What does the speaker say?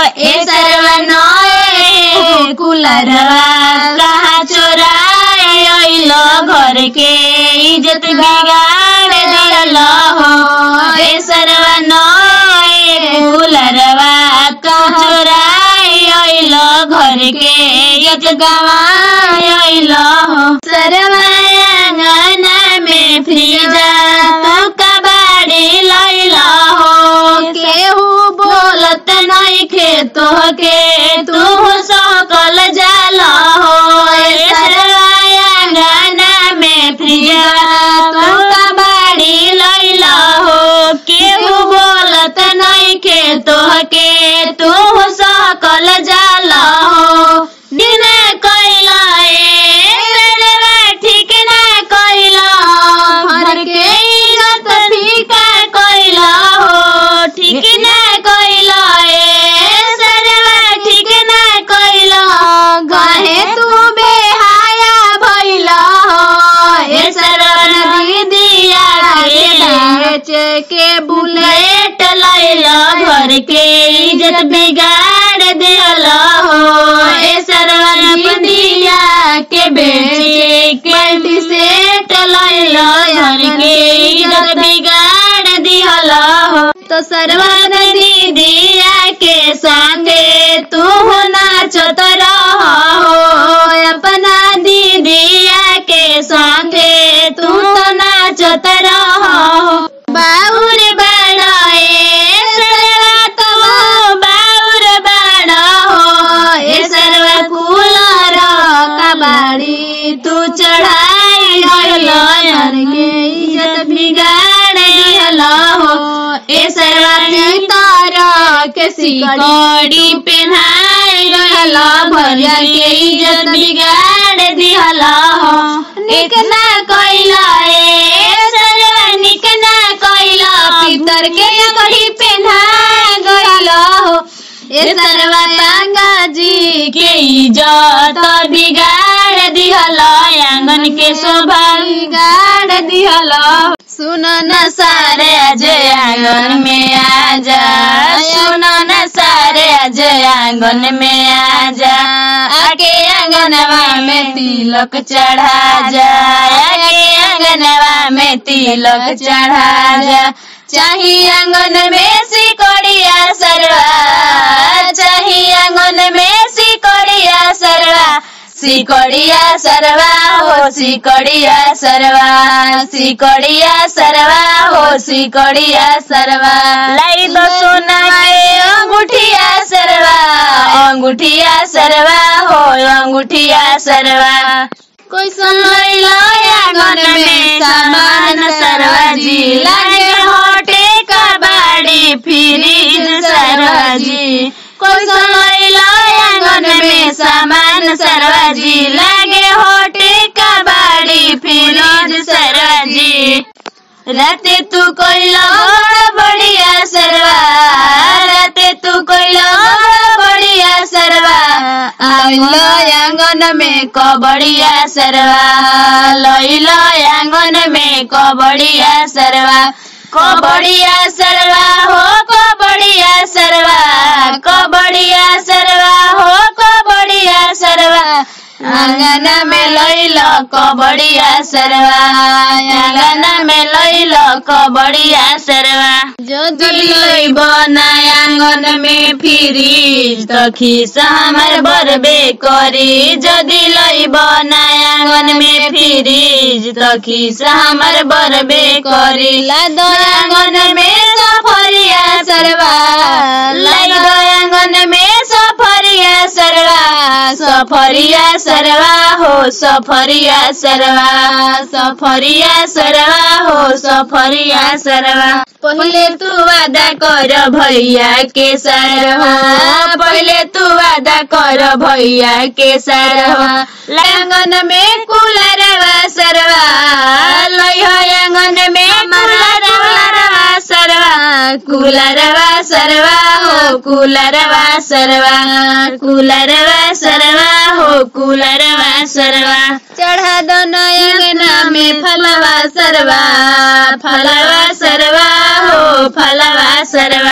ए सरवा नए कुलरवा कहाँ चोराए अइलो घर के इज्जत बिगाड़ दिलो हो। ए सरवा नए कुलरवा कहाँ चोराए अइलो घर के इज्जत गवाए अइलो हो। सरवा आंगना में फ्रीजा तो कबाड़ी लइलो हो। केहू बोलत नहीं खेतो के तू सकल जाला हो। ए सरवा आंगना में फ्रीजा तो कबाड़ी लइलो हो। केहू बोलत नहीं खेतो के तू सकल जाला हो। दिन कइला ए सरवा ठीक ना कइला घर के इज्जत फीका कइला हो। ठीक ना कइला ए सरवा ठीक ना कइला काहे तू बेहाया भइला हो। ए सरवा दीदिया के बेच के बुलेट लइला घर के इज्जत बिगाड़ दिला हो। ए सरवा दीदिया के बेच के सेट लइला घर के इज्जत बिगाड़ दिला हो। तो सरवा दीदिया के संगे तू नाचत रहो। अपना दीदिया के संगे तू तो नाचत रहो। बाउर बड़ा ए सरवा तो बाउर बड़ा हो। ए सरवा कुलर कबाड़ी तू चढ़ाई गइलो घर के इज्जत बिगाड़ दिलो हो। ए सरवा भीतर के सिकड़ी पहनाई गइलो भैया के इज्जत बिगाड़ दिलो हो। निक ना कइला ए सरवा निक ना कइला भीतर के सिकड़ी पहना गइलो हो। ए सरवा गंगा जी के इज्जत बिगाड़ दिहलो आंगन के शोभा बिगाड़ दिहलो। सुनो न सारे आज आंगन में आजा। सुनो न सारे आज आंगन में आजा। आके आंगनवा में तिलक चढ़ा जा। आके आंगनवा में तिलक चढ़ा जा। चाही आंगन में सिकड़िया सरवा। चाही आंगन में सिकड़िया सरवा। सिकड़िया सरवा हो सिकड़िया सरवा। सिकड़िया सरवा हो सिकड़िया सरवा। लाई दो सोना के अंगूठिया सरवा। अंगूठिया सरवा हो अंगूठिया सरवा। कोई सुन लइलो आंगन में सामान सरवा जी। लागे होटे कबाड़ी फ्रिज सरवा जी। कोई सुन लइलो आंगन में सामान सरवा जी। लागे होटे कबाड़ी फ्रिज सरवा जी। राते तू कोइलो बढ़िया सरवा। राते तू कोइलो बढ़िया सरवा। आइलो आंगन में कबड़िया सरवा। लइलो आंगन में कबड़िया सरवा। कबड़िया सरवा हो कबड़िया सरवा। कबड़िया सरवा हो कबड़िया सरवा। आंगन में लइलो कबड़िया सरवा। आंगन में लइलो कबड़िया सरवा। जदि लइबो ना आंगन में फ्रिज तो खिसा हमर बरबे करी। जदि लइबो ना आंगन में फ्रिज तो खिसा हमर बरबे करी। लादो आंगन में सफरिया सरवा। लादो आंगन में सफरिया सरवा। सफरिया सरवा हो सफरिया सरवा। सफरिया सरवा हो सफरिया सरवा। पहले तू वादा कर भैया के सरवा। पहले तू वादा कर भैया के सरवा। आंगन में कुलरवा सरवा। लइहो आंगन में कुलरवा सरवा। कुलरवा सरवा हो कुलरवा सरवा। कुलरवा सरवा हो कुलरवा सरवा। चढ़ा दो नयंगना में फलवा सरवा। फलवा सरवा हो फलवा सरवा।